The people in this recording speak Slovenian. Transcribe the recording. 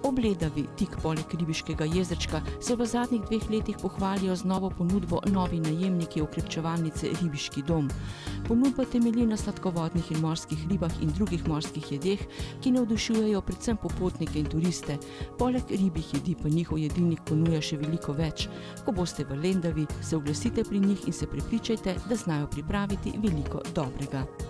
Ob Lendavi, tik poleg ribiškega jezerčka, se v zadnjih 2 letih pohvalijo z novo ponudbo novi najemniki okrepčevalnice Ribiški dom. Ponudba temelji na sladkovodnih in morskih ribah in drugih morskih jedeh, ki navdušujejo predvsem popotnike in turiste. Poleg ribjih jedi pa njihov jedilnik ponuja še veliko več. Ko boste v Lendavi, se oglasite pri njih in se prepričajte, da znajo pripraviti veliko dobrega.